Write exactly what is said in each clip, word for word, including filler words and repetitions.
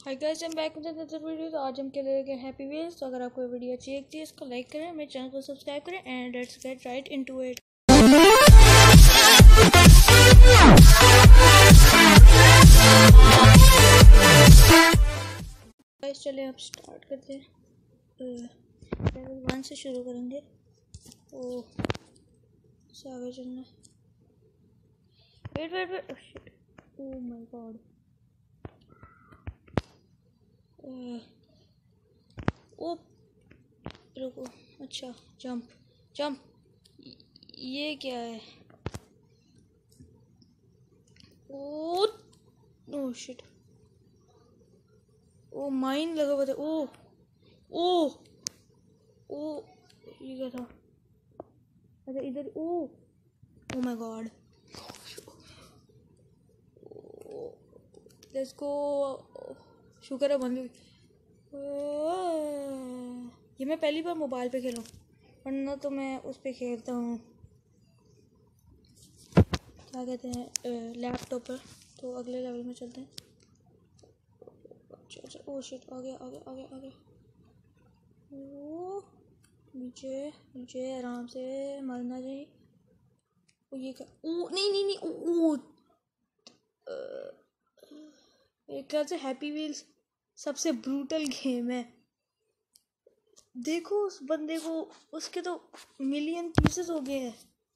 Hi guys, I am back with another video. तो आज हम खेल रहे हैं हैप्पी व्हील्स। तो अगर आपको ये वीडियो अच्छी लगती है इसको लाइक करें, मेरे चैनल को सब्सक्राइब करें and let's get right into it. Guys चलिए अब स्टार्ट करते हैं। लेवल वन से शुरू करेंगे। ओ से आगे चलना। Wait wait wait, oh my god. ओ रुको, अच्छा जंप जंप, ये क्या है? ओ ओ शिट, ओ माइन लगा हुआ था। ओ ओ ओ ये क्या था? अच्छा इधर। Oh oh my god, let's go. शुक्र है बंद। ये मैं पहली बार मोबाइल पे खेलूँ, वरना तो मैं उस पे खेलता हूँ, क्या कहते हैं, लैपटॉप पर। तो अगले लेवल में चलते हैं। अच्छा अच्छा, ओ शिट, आगे आगे आगे आगे। ओ नीचे नीचे आराम से, मरना चाहिए। ओ ये क्या? ओ नहीं नहीं नहीं, ओ एक ख्याल से हैप्पी व्हील्स सबसे ब्रूटल गेम है। देखो उस बंदे को, उसके तो मिलियन पीसेस हो गए हैं।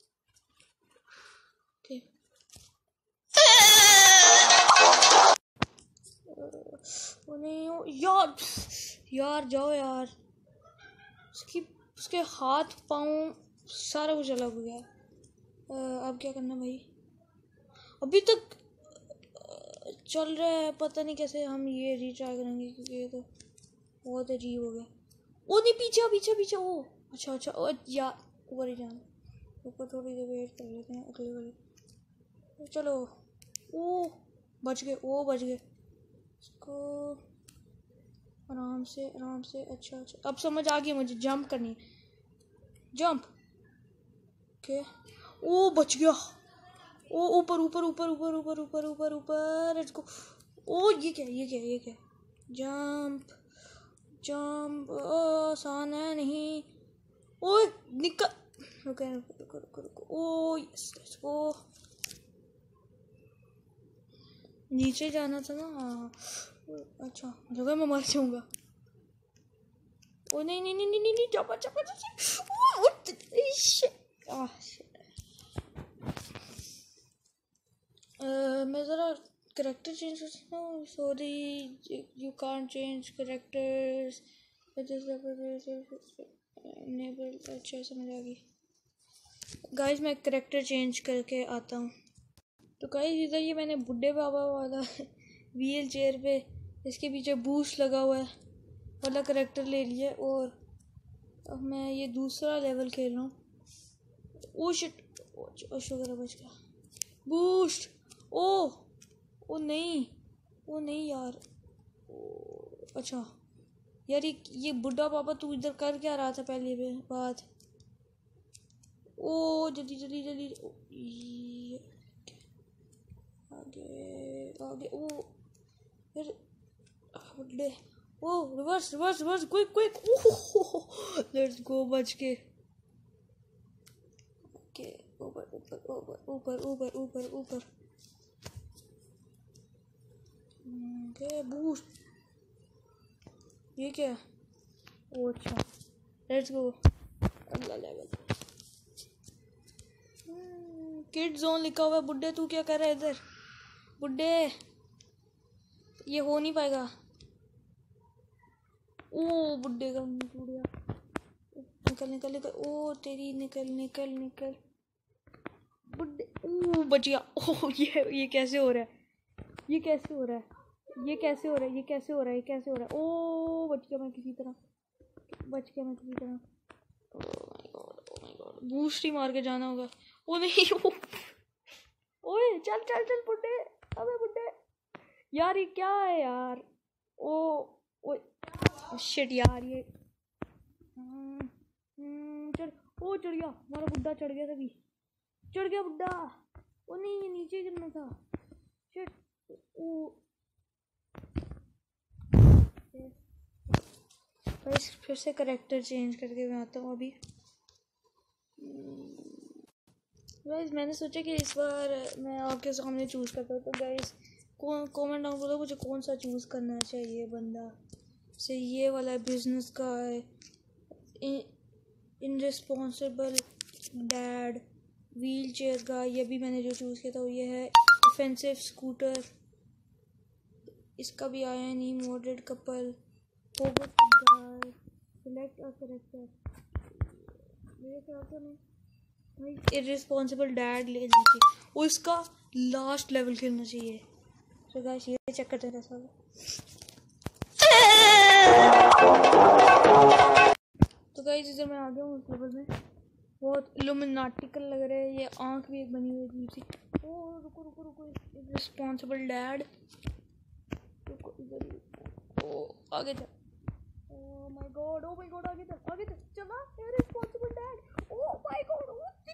ओ नहीं, ओ यार यार जाओ यार। उसकी उसके हाथ पाँव सारा कुछ अलग हो गया। अब क्या करना भाई? अभी तक चल रहा है, पता नहीं कैसे हम ये रिट्राई करेंगे, क्योंकि ये तो बहुत अजीब हो गया। ओ नहीं, पीछे पीछे पीछे। ओ अच्छा अच्छा, ओ यार ऊपर ही जाना। ऊपर थोड़ी देर वेट कर लेते हैं अगले वाले। चलो। ओ बच गए, ओ बच गए। इसको आराम से आराम से। अच्छा अच्छा, अब समझ आ गई मुझे, जंप करनी है। Jump okay. ओ बच गया। ओ ऊपर ऊपर ऊपर ऊपर ऊपर ऊपर ऊपर ऊपर, लेट्स गो। ओ ये क्या ये क्या ये क्या? जंप जंप आसान है नहीं। ओए निकल, रुको रुको रुको रुको। Oh yes, let's go. नीचे जाना था ना। हाँ अच्छा, जगह मैं मर जाऊंगा। ओ नहीं नहीं नहीं नहीं नहीं, जंप जंप जंप। मैं ज़रा करेक्टर चेंज करता हूँ। Sorry, you can't change characters. अच्छा समझ आ गई। गाइस मैं करेक्टर चेंज करके आता हूँ। तो गाइस इधर ये मैंने बुड्ढे बाबा वाला व्हील चेयर पे, इसके पीछे बूस्ट लगा हुआ है वाला करेक्टर ले लिया, और अब मैं ये दूसरा लेवल खेल रहा हूँ। ओ शिट, ओ शुक्र बच गया। बूस्ट। ओ ओ नहीं, ओ नहीं यार। ओ, अच्छा यार, ये ये बुढ़ा पापा तू इधर कर क्या रहा था पहले पे बात? ओ जल्दी जल्दी जल्दी आगे आगे। ओ फिर बुढ़े। ओ reverse reverse reverse, quick quick. Oh let's go, बच के। ओके ऊपर ऊपर ऊपर ऊपर ऊपर ऊपर ऊपर। Okay boost. ये क्या? ओ अच्छा, लेट्स गो अगला लेवल। किड जोन लिखा हुआ है। बुड्ढे तू क्या कर रहा है इधर? बुड्ढे ये हो नहीं पाएगा। ओ बुड्ढे का मुंह टूट गया। निकल निकल निकल। ओ तेरी निकल निकल निकल बुड्ढे। ओ बच गया। ओ ये ये कैसे हो रहा है? ये कैसे हो रहा है? ये कैसे हो रहा है? ये कैसे हो रहा है? ये कैसे हो रहा है? ओ बच गया मैं किसी तरह, बच गया मैं किसी तरह। Oh my god, oh my god, boost ही मार के जाना होगा। ओ नहीं। ओए चल चल चल बुड्ढे, अबे बुड्ढे यार, ये क्या है यार? ओ ओ शिट यार, ये चढ़। ओ चढ़ गया, हमारा बुड्ढा चढ़ गया। तभी चढ़ गया बुड्ढा। ओ नहीं, ये नीचे गिरना था। शिट। ओ गाइस फिर से करेक्टर चेंज करके मैं आता हूँ अभी। गाइस मैंने सोचा कि इस बार मैं आपके सामने चूज़ करता हूँ, तो गाइस कौन कमेंट डाउन बोलो मुझे कौन सा चूज़ करना चाहिए बंदा से। ये वाला बिजनेस का है, इनरिस्पॉन्सिबल डैड, व्हील चेयर का। ये भी मैंने जो चूज़ किया था वो ये है, ऑफेंसिव स्कूटर। इसका भी आया नहीं, moderate couple, select a character. मेरे ख्याल से मैं इररिस्पॉन्सिबल डैड लेना चाहिए और इसका लास्ट लेवल खेलना चाहिए। तो गाइस ये चेक करते हैं कैसा। तो गाइस इधर मैं आ गया हूँ उस लेवल में, बहुत इल्यूमिनाटिकल लग रहा है। ये आंख भी एक बनी हुई अजीब सी। ओ रुको रुको रुको, इररिस्पॉन्सिबल डैड, रुको इधर। ओ आगे चल, oh my god, oh my god, आगे चल आगे चल, चला irresponsible dad. Oh my god,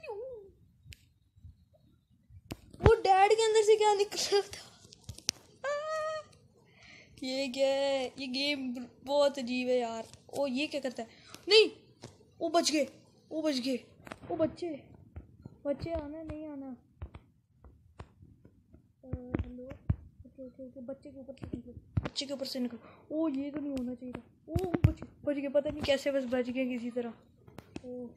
वो डैड के अंदर से क्या निकल रहा था? ये क्या है? ये गेम बहुत अजीब है यार। ओ ये क्या करता है? नहीं, वो बच गए, वो बच गए, वो बच्चे बच्चे आना नहीं आना। हेलो, ओके ओके ओके, बच्चे के ऊपर से निकलो, बच्चे के ऊपर से निकलो। ओ ये तो नहीं होना चाहिए था। ओ बच बच गए, पता नहीं कैसे बस बच गए किसी तरह। ओ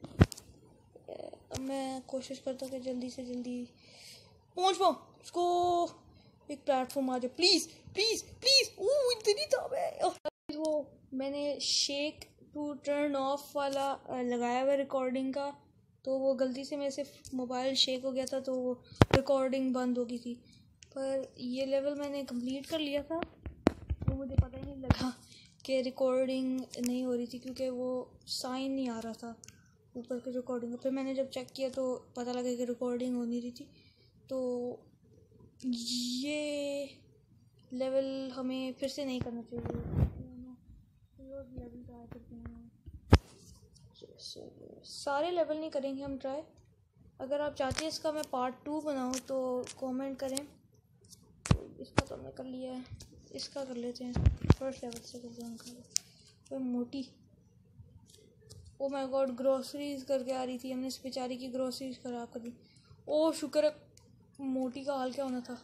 मैं कोशिश करता हूँ कि जल्दी से जल्दी पहुँच पाऊँ। उसको एक प्लेटफॉर्म आ जाए प्लीज़ प्लीज़ प्लीज़। ओह इतनी था मैं। वो मैंने शेक टू टर्न ऑफ वाला लगाया हुआ रिकॉर्डिंग का, तो वो गलती से मेरे से मोबाइल शेक हो गया था, तो वो रिकॉर्डिंग बंद हो गई थी। पर ये लेवल मैंने कंप्लीट कर लिया था, वो मुझे पता ही नहीं लगा कि रिकॉर्डिंग नहीं हो रही थी, क्योंकि वो साइन नहीं आ रहा था ऊपर के रिकॉर्डिंग। फिर मैंने जब चेक किया तो पता लगा कि रिकॉर्डिंग हो नहीं रही थी। तो ये लेवल हमें फिर से नहीं करना चाहिए। लेवल ट्राई करते हैं, सारे लेवल नहीं करेंगे हम ट्राई। अगर आप चाहते हैं इसका मैं पार्ट टू बनाऊं तो कमेंट करें। इसका तो हमने कर लिया है, इसका कर लेते हैं, फर्स्ट लेवल से करते हैं। तो मोटी, ओ माय गॉड, ग्रोसरीज करके आ रही थी, हमने इस बेचारी की ग्रोसरीज खराब कर दी। ओ शुक्र है, मोटी का हाल क्या होना था।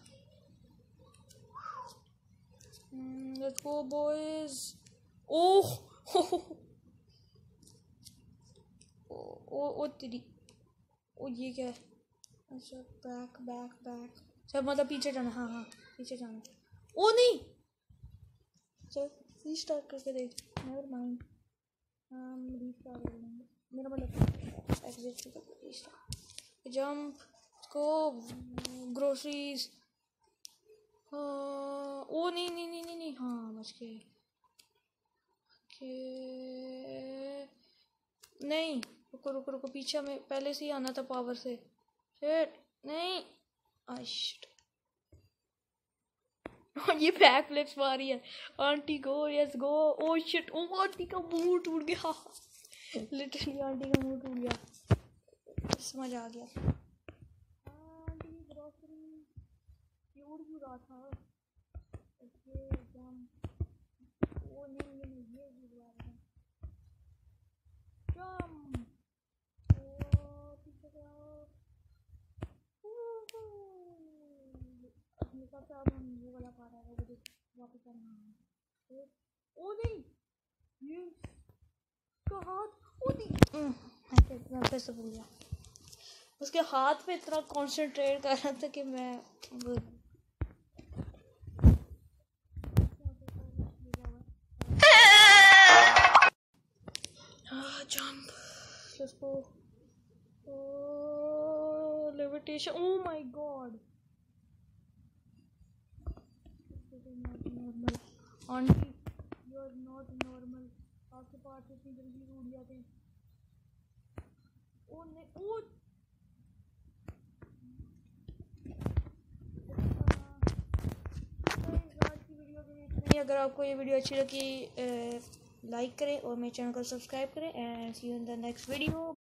Let's go boys. ओह ओ ओ तेरी, ओ ये क्या है? अच्छा बैक बैक बैक, सब मतलब पीछे जाना। हाँ हाँ पीछे जाना। ओ नहीं, चल रीस्टार्ट करके देख, नेवर माइंड, हम रीस्टार्ट कर लेंगे। मेरा मतलब एग्जिट रीस्टार्ट, जंप को ग्रोसरीज। ओ नहीं नहीं नहीं नहीं नहीं, हाँ बच गए। नहीं रुको रुको रुको, पीछे में पहले से ही आना था पावर से। शिट नहीं, शिट। ये बैक फ्लिप्स मारी है आंटी को। Yes go. ओ शिट, ओ आंटी का मुंह टूट गया, लिटरली आंटी का मुंह टूट गया। समझ आ गया, आंटी की ग्रोसरी उड़ क्यों रहा था। ओके जंप, ओ नहीं ये नहीं, ये भी रहा है जंप। ओ पीछे जाओ, निकल से अब हम वो वाला पा रहा है, वो वापस आना है। ओ नहीं, ये उसका हाथ, ओ नहीं, मैं फिर से भूल गया। उसके हाथ पे इतना कंसंट्रेट कर रहा था कि मैं वो jump, let's go. Oh levitation, oh my god, normal aunty, you are not normal. आपके पास इतनी जल्दी टूट जाते हैं। ओ नहीं, ओ अगर आपको ये वीडियो अच्छी लगी लाइक करें और मेरे चैनल को सब्सक्राइब करें। And see you in the next video.